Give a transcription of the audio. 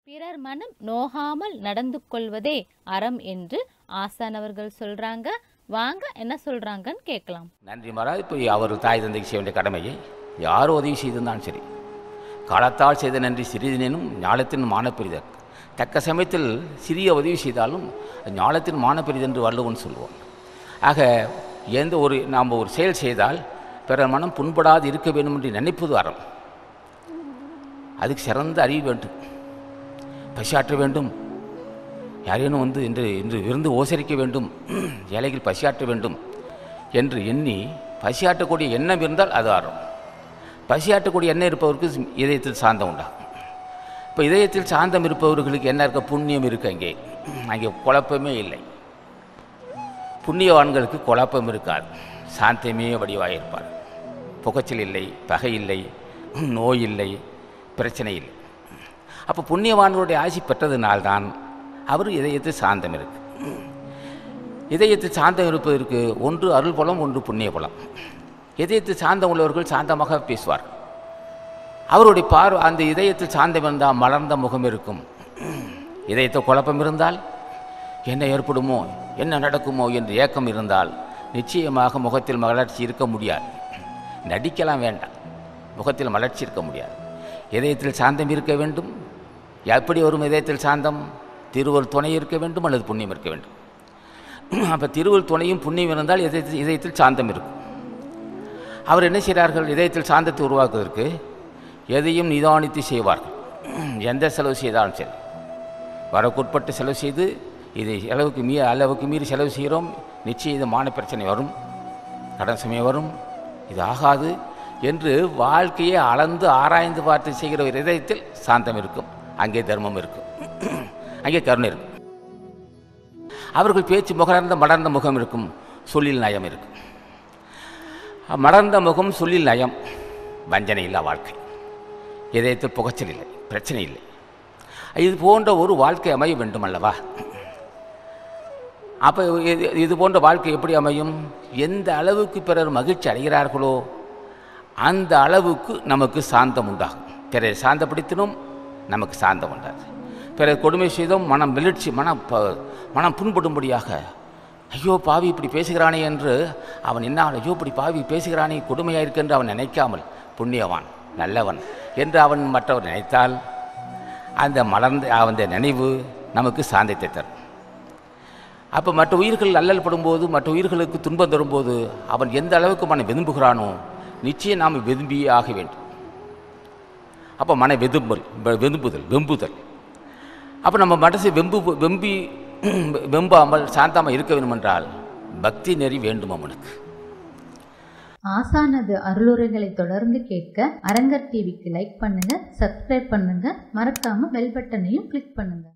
பிறர் மனம் நோகாமல் நடந்து கொள்வதே அறம் என்று ஆசான் அவர்கள் சொல்றாங்க. வாங்க என்ன சொல்றாங்கன்னு கேட்கலாம். நன்றி மகாராஜ். இப்போ அவர் தாய் தந்தைக்கு செய்ய வேண்டிய கடமையை யார் உதவி செய்திருந்தாலும் சரி, காலத்தால் செய்த நன்றி சிறிதினும் ஞாலத்தின் மானப்பெரிதற்கு. தக்க சமயத்தில் சிறிய உதவி செய்தாலும் ஞாலத்தின் மானப்பெரிது என்று வள்ளுவன் சொல்லுவோம். ஆக நாம் ஒரு செயல் செய்தால் பிறர் மனம் புண்படாது இருக்க வேண்டும் என்று நினைப்பது அறம். அதுக்கு சிறந்த அறிவு வேண்டும். பசியாற்ற வேண்டும், யாரேனும் இன்று விருந்து ஓசரிக்க வேண்டும், ஏழைகள் பசியாற்ற வேண்டும் என்று எண்ணி பசியாற்றக்கூடிய எண்ணம் இருந்தால் அது அறம். பசியாற்றக்கூடிய எண்ணம் இருப்பவருக்கு இதயத்தில் சாந்தம் உண்டாகும். இப்போ இதயத்தில் சாந்தம் இருப்பவர்களுக்கு என்ன இருக்க? புண்ணியம் இருக்குது. அங்கே குழப்பமே இல்லை. புண்ணியவான்களுக்கு குழப்பம் இருக்காது, சாந்தமே வடிவாக இருப்பார். புகைச்சல் இல்லை, பகை இல்லை, நோய் இல்லை, பிரச்சனை இல்லை. அப்போ புண்ணியவான்களுடைய ஆசி பெற்றதுனால்தான் அவர் இதயத்தில் சாந்தம் இருக்கு. இதயத்தில் சாந்தம் இருப்பதற்கு ஒன்று அருள் பலம், ஒன்று புண்ணிய பலம். இதயத்தில் சாந்தம் உள்ளவர்கள் சாந்தமாக பேசுவார். அவருடைய அந்த இதயத்தில் சாந்தம் இருந்தால் மலர்ந்த முகம் இருக்கும். இதயத்தில் குழப்பம் இருந்தால் என்ன ஏற்படுமோ, என்ன நடக்குமோ என்று ஏக்கம் இருந்தால் நிச்சயமாக முகத்தில் மலர்ச்சி இருக்க முடியாது. நடிக்கலாம் வேண்டாம், முகத்தில் மலர்ச்சி இருக்க முடியாது. இதயத்தில் சாந்தம் இருக்க வேண்டும். எப்படி வரும் இதயத்தில் சாந்தம்? திருவருள் துணை இருக்க வேண்டும் அல்லது புண்ணியம் இருக்க வேண்டும். அப்போ திருவருள் துணையும் புண்ணியம் இருந்தால் இதயத்தில் சாந்தம் இருக்கும். அவர் என்ன செய்கிறார்கள்? இதயத்தில் சாந்தத்தை உருவாக்குவதற்கு எதையும் நிதானித்து செய்வார்கள். எந்த செலவு செய்தாலும் சரி, வரக்குட்பட்டு செலவு செய்து இது அளவுக்கு மீறி செலவு செய்கிறோம், நிச்சயம் இது மான பிரச்சனை வரும், கடன் சுமை வரும், இது ஆகாது என்று வாழ்க்கையை அளந்து ஆராய்ந்து பார்த்து செய்கிற ஒரு இதயத்தில் சாந்தம் இருக்கும். அங்கே தர்மம் இருக்கும், அங்கே கருணை இருக்கும். அவர்கள் பேச்சு மலர்ந்த முகம் இருக்கும், சொல்லில் நயம் இருக்கும். மலர்ந்த முகம், சொல்லில் நயம், வஞ்சனை இல்லா வாழ்க்கை. இதயத்தில் புகைச்சல் இல்லை, பிரச்சனை இல்லை. இது போன்ற ஒரு வாழ்க்கை அமைய வேண்டும் அல்லவா? அப்போ இது போன்ற வாழ்க்கை எப்படி அமையும்? எந்த அளவுக்கு பிறர் மகிழ்ச்சி அடைகிறார்களோ அந்த அளவுக்கு நமக்கு சாந்தம் உண்டாகும். பிறரை சாந்தப்படுத்தினோம், நமக்கு சாந்தம் உண்டாது. பிறர் கொடுமை செய்தோம், மனம் வெளிர்ச்சி, மனம் புண்படும்படியாக ஐயோ பாவி இப்படி பேசுகிறானே என்று அவன் என்ன, ஐயோ இப்படி பாவி பேசுகிறானே கொடுமையாக இருக்கு என்று அவன் நினைக்காமல் புண்ணியவான் நல்லவன் என்று அவன் மற்றவர் நினைத்தால் அந்த நினைவு நமக்கு சாந்தத்தை தரும். அப்போ மற்ற உயிர்கள் அல்லல் படும்போது, மற்ற உயிர்களுக்கு துன்பம் தரும்போது அவன் எந்த அளவுக்கு மனம் விரும்புகிறானோ நிச்சயம் நாம் விரும்பியே ஆக வேண்டும். அப்போ மன வெம்புதல். அப்போ நம்ம மனசை வெம்பாமல் சாந்தமாக இருக்க வேண்டும் என்றால் பக்தி நெறி வேண்டும் அவனுக்கு. ஆசானது அருளுரைகளை தொடர்ந்து கேட்க அரங்கர் டிவிக்கு லைக் பண்ணுங்க, சப்ஸ்கிரைப் பண்ணுங்க, மறக்காம பெல் பட்டனையும் கிளிக் பண்ணுங்க.